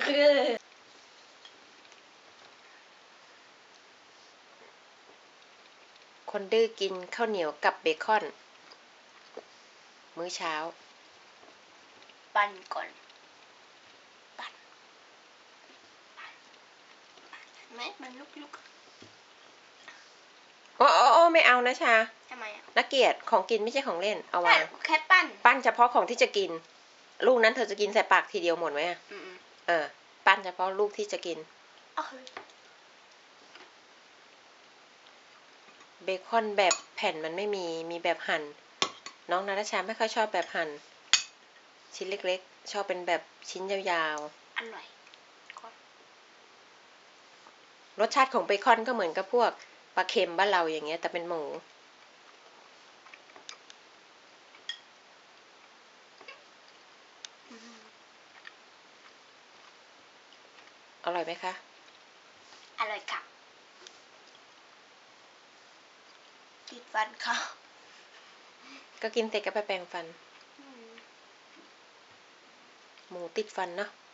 คนดื้อกินข้าวเหนียวกับเบคอนมื้อเช้าปั่นก่อนปั่นไหมมันลุกโอ้ไม่เอานะชาทำไมอ่ะนักเกียรติของกินไม่ใช่ของเล่นเอาวางแค่ปั้นเฉพาะของที่จะกินลูกนั้นเธอจะกินใส่ปากทีเดียวหมดไหมปั้นเฉพาะลูกที่จะกินเบคอนแบบแผ่นมันไม่มีแบบหั่นน้องนาตาชาไม่ค่อยชอบแบบหั่นชิ้นเล็กๆชอบเป็นแบบชิ้นยาวๆอร่อยรสชาติของเบคอนก็เหมือนกับพวกปลาเค็มบ้านเราอย่างเงี้ยแต่เป็นหมูอร่อยไหมคะอร่อยค่ะติดฟันค่ะก็กินเสร็จก็ไปแปรงฟันหมูติดฟันเนาะ